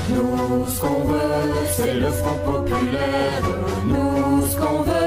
Nous, ce qu'on veut, c'est le Front populaire. Nous, ce qu'on veut,